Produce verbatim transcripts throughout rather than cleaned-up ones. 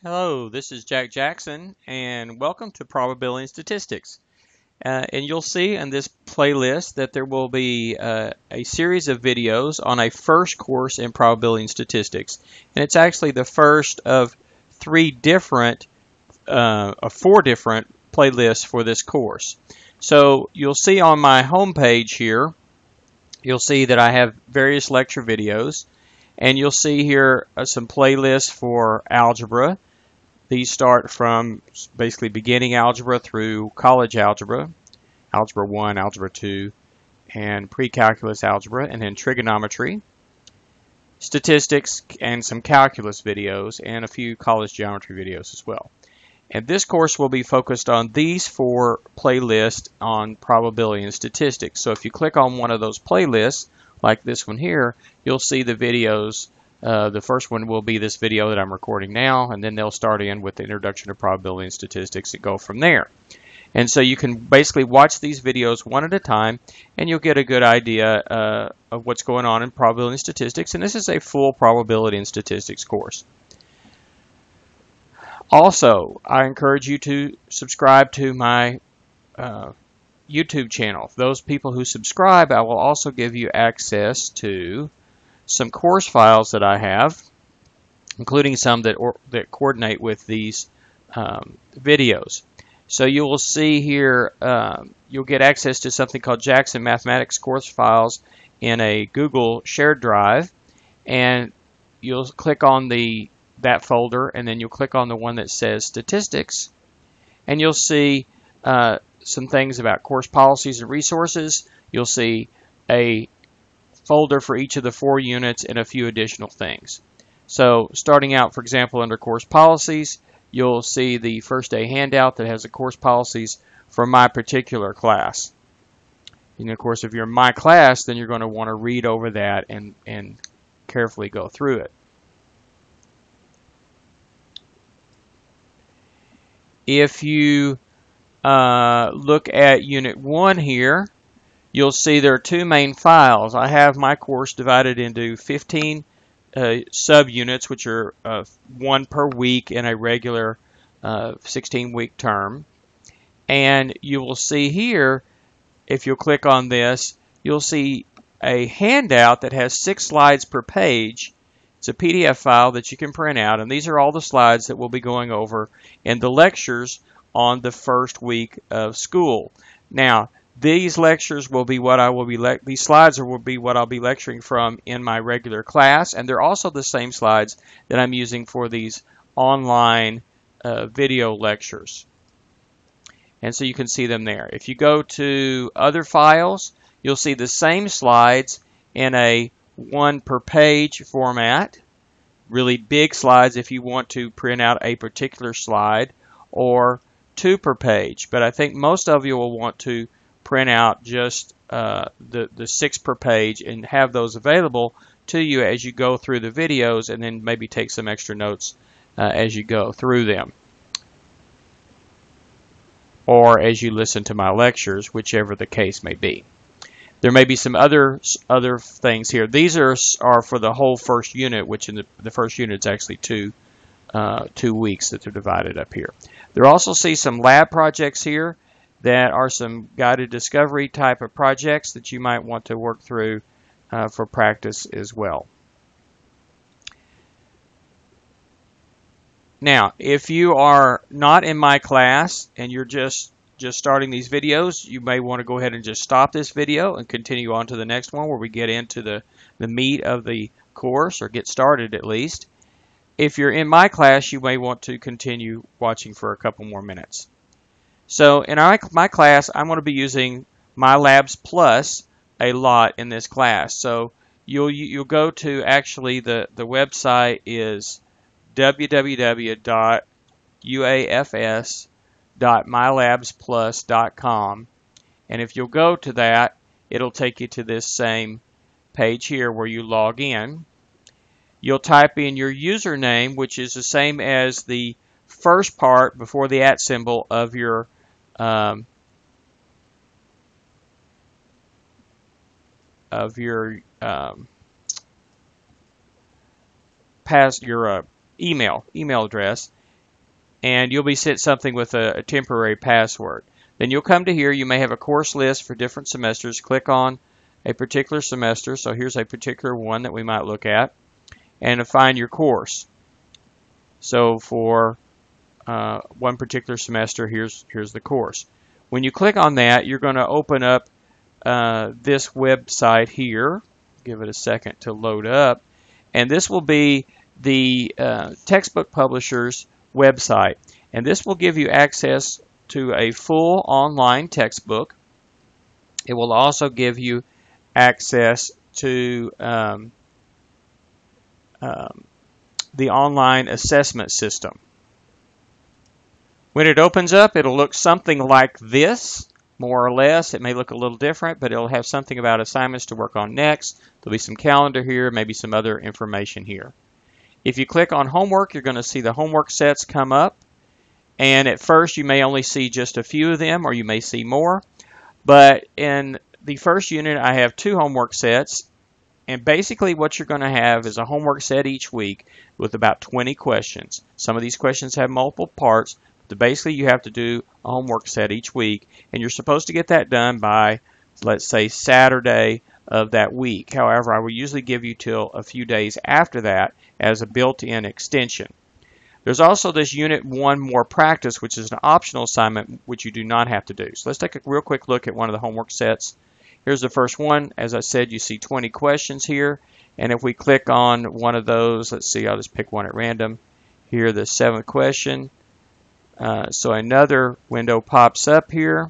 Hello, this is Jack Jackson, and welcome to Probability and Statistics. Uh, and you'll see in this playlist that there will be uh, a series of videos on a first course in Probability and Statistics. And it's actually the first of three different, uh, of four different playlists for this course. So you'll see on my home page here, you'll see that I have various lecture videos. And you'll see here uh, some playlists for algebra. These start from basically beginning algebra through college algebra, algebra one, algebra two, and pre-calculus algebra, and then trigonometry, statistics, and some calculus videos, and a few college geometry videos as well. And this course will be focused on these four playlists on probability and statistics. So if you click on one of those playlists, like this one here, you'll see the videos. Uh, the first one will be this video that I'm recording now, and then they'll start in with the introduction to probability and statistics and go from there. And so you can basically watch these videos one at a time, and you'll get a good idea uh, of what's going on in probability and statistics. And this is a full probability and statistics course. Also, I encourage you to subscribe to my uh, YouTube channel. Those people who subscribe, I will also give you access to some course files that I have, including some that or, that coordinate with these um, videos. So you will see here, um, you'll get access to something called Jackson Mathematics course files in a Google shared drive, and you'll click on the that folder, and then you'll click on the one that says Statistics, and you'll see uh, some things about course policies and resources. You'll see a folder for each of the four units and a few additional things. So starting out, for example, under course policies, you'll see the first day handout that has the course policies for my particular class. And of course, if you're in my class, then you're going to want to read over that and, and carefully go through it. If you uh, look at Unit one here, you'll see there are two main files. I have my course divided into fifteen uh, subunits, which are uh, one per week in a regular sixteen-week uh, term. And you will see here, if you'll click on this, you'll see a handout that has six slides per page. It's a P D F file that you can print out, and these are all the slides that we'll be going over in the lectures on the first week of school. Now, these lectures will be what I will be, le these slides will be what I'll be lecturing from in my regular class, and they're also the same slides that I'm using for these online uh, video lectures. And so you can see them there. If you go to other files, you'll see the same slides in a one per page format, really big slides if you want to print out a particular slide, or two per page. But I think most of you will want to print out just uh, the, the six per page and have those available to you as you go through the videos, and then maybe take some extra notes uh, as you go through them, or as you listen to my lectures, whichever the case may be. There may be some other other things here. These are are for the whole first unit, which in the, the first unit is actually two uh, two weeks that they're divided up here. There also see some lab projects here that are some guided discovery type of projects that you might want to work through uh, for practice as well. Now, if you are not in my class and you're just just starting these videos, you may want to go ahead and just stop this video and continue on to the next one where we get into the, the meat of the course, or get started at least. If you're in my class, you may want to continue watching for a couple more minutes. So in our, my class, I'm going to be using Mylabs Plus a lot in this class. So you'll, you'll go to, actually the, the website is w w w dot u a f s dot mylabs plus dot com, and if you'll go to that, it'll take you to this same page here where you log in. You'll type in your username, which is the same as the first part before the at symbol of your um, of your um, pass your uh, email email address. and you'll be sent something with a, a temporary password. Then you'll come to here. You may have a course list for different semesters. Click on a particular semester. So here's a particular one that we might look at, and find your course. So for uh, one particular semester, here's here's the course. When you click on that, you're going to open up uh, this website here. Give it a second to load up, and this will be the uh, textbook publisher's website, and this will give you access to a full online textbook. It will also give you access to um, um, the online assessment system. When it opens up, it'll look something like this, more or less. It may look a little different, but it'll have something about assignments to work on next. There'll be some calendar here, maybe some other information here. If you click on homework, you're going to see the homework sets come up. And at first, you may only see just a few of them, or you may see more. But in the first unit, I have two homework sets. And basically, what you're going to have is a homework set each week with about twenty questions. Some of these questions have multiple parts. But basically, you have to do a homework set each week. And you're supposed to get that done by, let's say, Saturday of that week. However, I will usually give you till a few days after that as a built-in extension. There's also this Unit one More Practice, which is an optional assignment which you do not have to do. So let's take a real quick look at one of the homework sets. Here's the first one. As I said, you see twenty questions here. And if we click on one of those, let's see, I'll just pick one at random. Here, the seventh question. Uh, so another window pops up here.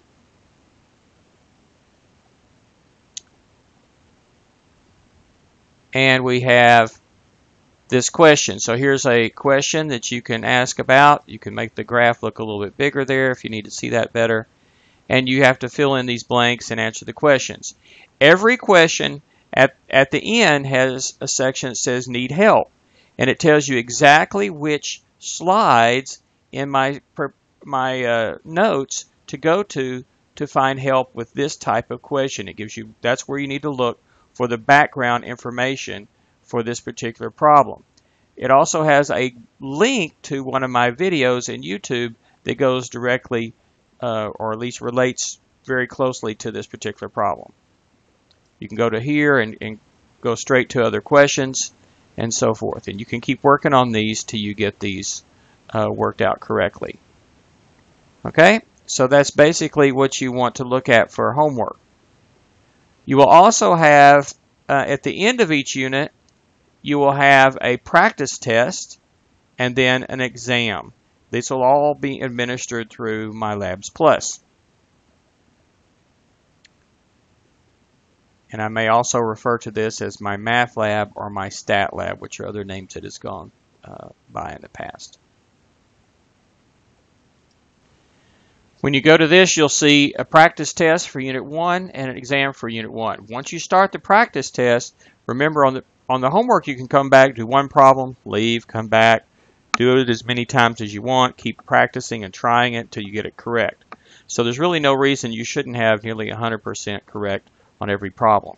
And we have this question. So here's a question that you can ask about. You can make the graph look a little bit bigger there if you need to see that better. And you have to fill in these blanks and answer the questions. Every question at, at the end has a section that says need help. And it tells you exactly which slides in my, my uh, notes to go to to find help with this type of question. It gives you, that's where you need to look for the background information for this particular problem. It also has a link to one of my videos in YouTube that goes directly uh, or at least relates very closely to this particular problem. You can go to here and, and go straight to other questions and so forth. And you can keep working on these till you get these uh, worked out correctly. Okay, so that's basically what you want to look at for homework. You will also have, uh, at the end of each unit, you will have a practice test and then an exam. This will all be administered through Mylabs Plus. And I may also refer to this as my math lab or my stat lab, which are other names it has gone uh, by in the past. When you go to this, you'll see a practice test for Unit one and an exam for Unit one. Once you start the practice test, remember on the on the homework you can come back, do one problem, leave, come back, do it as many times as you want, keep practicing and trying it until you get it correct. So there's really no reason you shouldn't have nearly one hundred percent correct on every problem.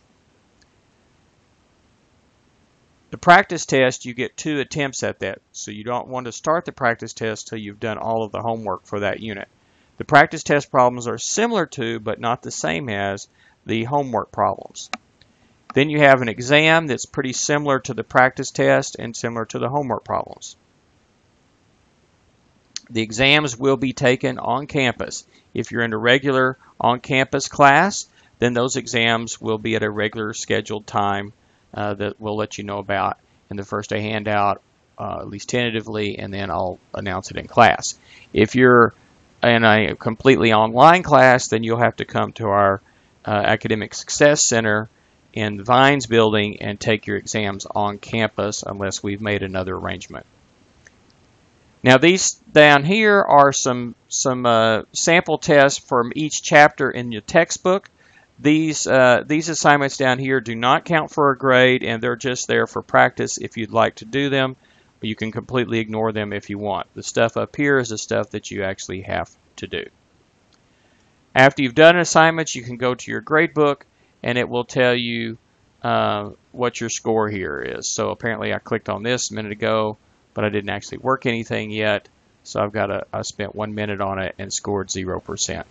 The practice test, you get two attempts at that, so you don't want to start the practice test till you've done all of the homework for that unit. The practice test problems are similar to, but not the same as, the homework problems. Then you have an exam that's pretty similar to the practice test and similar to the homework problems. The exams will be taken on campus. If you're in a regular on-campus class, then those exams will be at a regular scheduled time uh, that we'll let you know about in the first day handout, uh, at least tentatively, and then I'll announce it in class. If you're in a completely online class, then you'll have to come to our uh, Academic Success Center in the Vines building and take your exams on campus unless we've made another arrangement. Now these down here are some, some uh, sample tests from each chapter in your textbook. These, uh, these assignments down here do not count for a grade, and they're just there for practice if you'd like to do them. You can completely ignore them if you want. The stuff up here is the stuff that you actually have to do. After you've done assignments, you can go to your grade book and it will tell you uh, what your score here is. So apparently I clicked on this a minute ago, but I didn't actually work anything yet. So I've got a, I spent one minute on it and scored zero percent.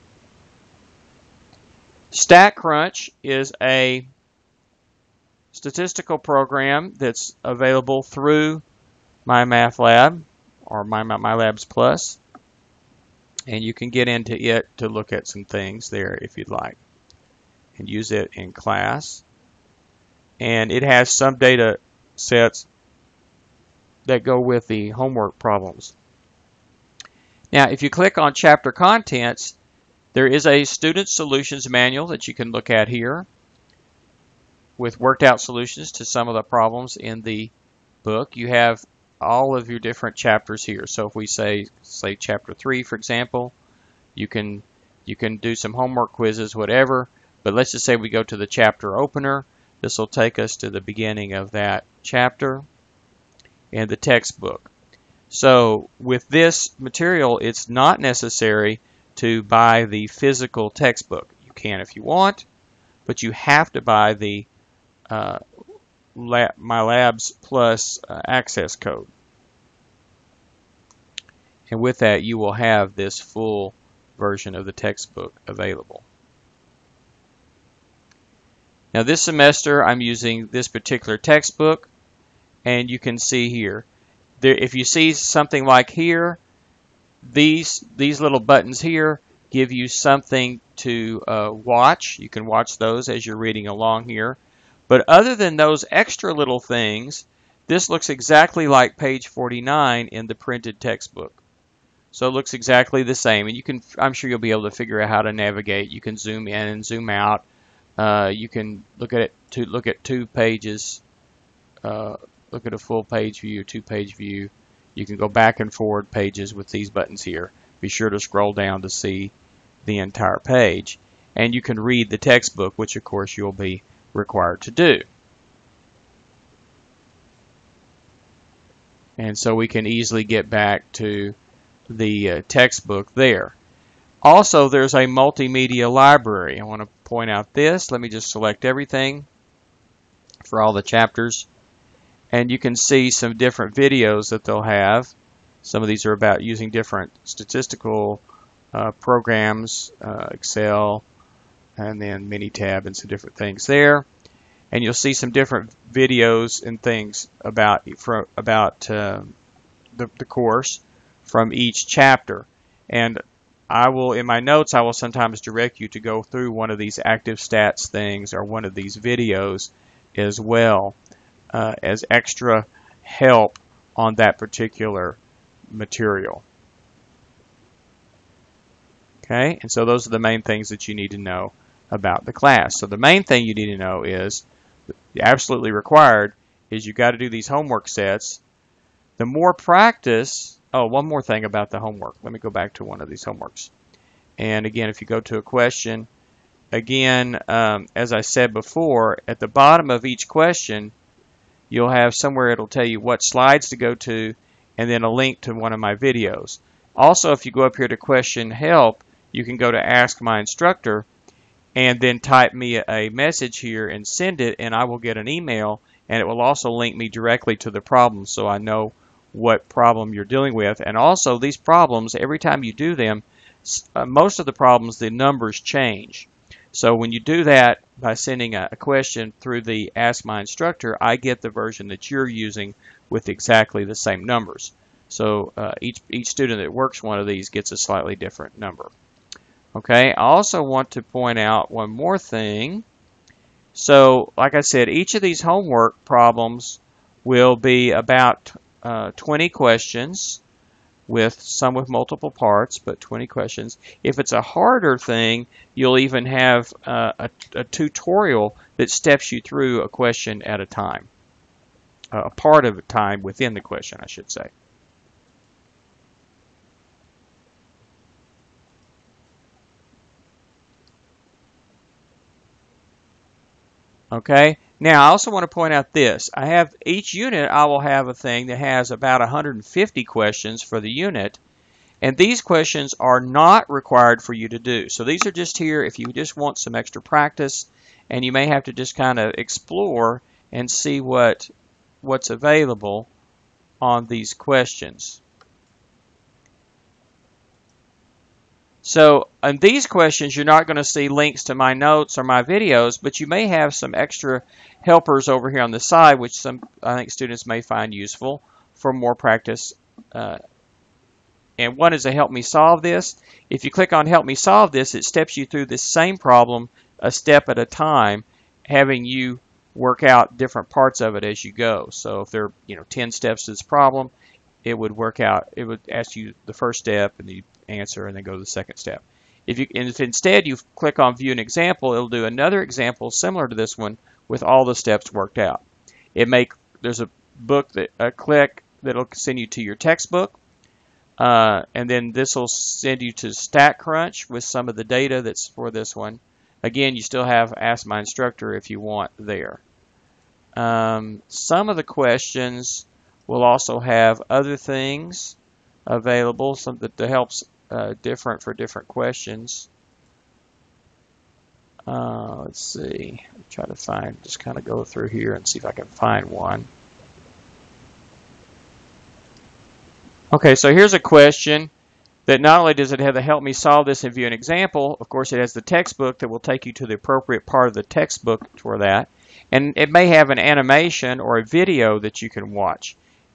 StatCrunch is a statistical program that's available through MyMathLab or My, Mylabs Plus, and you can get into it to look at some things there if you'd like and use it in class. And it has some data sets that go with the homework problems. Now, if you click on chapter contents, there is a student solutions manual that you can look at here with worked out solutions to some of the problems in the book. You have all of your different chapters here. So if we say say chapter three, for example, you can you can do some homework quizzes, whatever. But let's just say we go to the chapter opener. This will take us to the beginning of that chapter and the textbook. So with this material, it's not necessary to buy the physical textbook. You can if you want, but you have to buy the uh, Mylabs Plus uh, access code. And with that, you will have this full version of the textbook available. Now this semester, I'm using this particular textbook, and you can see here, there, if you see something like here, these these little buttons here give you something to uh, watch. You can watch those as you're reading along here. But other than those extra little things, this looks exactly like page forty-nine in the printed textbook. So it looks exactly the same, and you can, I'm sure you'll be able to figure out how to navigate. You can zoom in and zoom out. Uh, you can look at it to look at two pages. Uh, look at a full page view, two page view. You can go back and forward pages with these buttons here. Be sure to scroll down to see the entire page. And you can read the textbook, which of course you'll be required to do. And so we can easily get back to the uh, textbook there. Also, there's a multimedia library. I want to point out this. Let me just select everything for all the chapters. And you can see some different videos that they'll have. Some of these are about using different statistical uh, programs, uh, Excel, and then Minitab and some different things there. And you'll see some different videos and things about from, about uh, the, the course from each chapter. And I will, in my notes, I will sometimes direct you to go through one of these active stats things or one of these videos as well. Uh, as extra help on that particular material. Okay, and so those are the main things that you need to know about the class. So the main thing you need to know is, absolutely required, is you got to do these homework sets. The more practice, oh, one more thing about the homework. Let me go back to one of these homeworks. And again, if you go to a question, again, um, as I said before, at the bottom of each question, you'll have somewhere it'll tell you what slides to go to and then a link to one of my videos. Also, if you go up here to question help, you can go to ask my instructor and then type me a message here and send it, and I will get an email, and it will also link me directly to the problem so I know what problem you're dealing with. And also these problems, every time you do them, uh, most of the problems, the numbers change. So when you do that by sending a question through the Ask My Instructor, I get the version that you're using with exactly the same numbers. So uh, each, each student that works one of these gets a slightly different number. Okay, I also want to point out one more thing. So like I said, each of these homework problems will be about uh, twenty questions, with some with multiple parts, but twenty questions. If it's a harder thing, you'll even have uh, a, a tutorial that steps you through a question at a time, uh, a part of a time within the question, I should say. Okay, now I also want to point out this. I have each unit, I will have a thing that has about one hundred fifty questions for the unit, and these questions are not required for you to do. So these are just here if you just want some extra practice, and you may have to just kind of explore and see what what's available on these questions. So on these questions, you're not going to see links to my notes or my videos, but you may have some extra helpers over here on the side, which some I think students may find useful for more practice. Uh, and one is to help me solve this. If you click on help me solve this, it steps you through this same problem a step at a time, having you work out different parts of it as you go. So if there are, you know, ten steps to this problem, it would work out. It would ask you the first step and the answer, and then go to the second step. If you, and if instead you click on view an example, it'll do another example similar to this one with all the steps worked out. It may there's a book that a click that'll send you to your textbook, uh, and then this will send you to StatCrunch with some of the data that's for this one. Again, you still have Ask My Instructor if you want there. Um, some of the questions will also have other things available, some that helps uh, different for different questions. Uh, let's see. Try to find, just kind of go through here and see if I can find one. Okay, so here's a question that not only does it have the help me solve this and view an example, of course it has the textbook that will take you to the appropriate part of the textbook for that. And it may have an animation or a video that you can watch.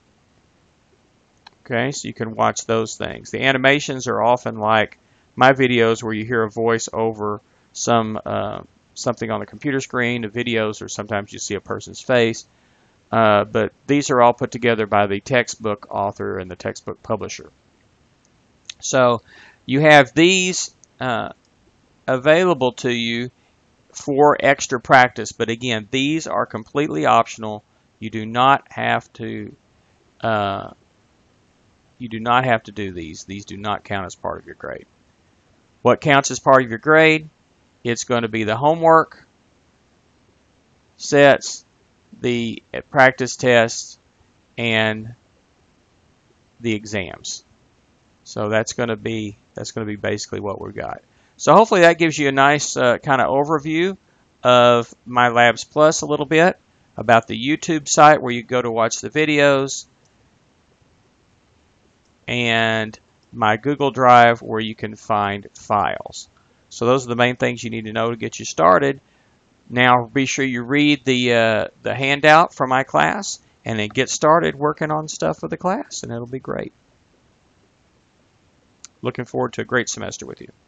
Okay, so you can watch those things. The animations are often like my videos where you hear a voice over some uh, something on the computer screen. The videos are sometimes you see a person's face. Uh, but these are all put together by the textbook author and the textbook publisher. So you have these uh, available to you for extra practice. But again, these are completely optional. You do not have to uh, you do not have to do these. These do not count as part of your grade. What counts as part of your grade? It's going to be the homework sets, the practice tests, and the exams. So that's going to be that's going to be basically what we've got. So hopefully that gives you a nice uh, kind of overview of Mylabs Plus a little bit, about the YouTube site where you go to watch the videos, and my Google Drive where you can find files. So those are the main things you need to know to get you started. Now be sure you read the uh, the handout from my class, and then get started working on stuff with the class, and it'll be great. Looking forward to a great semester with you.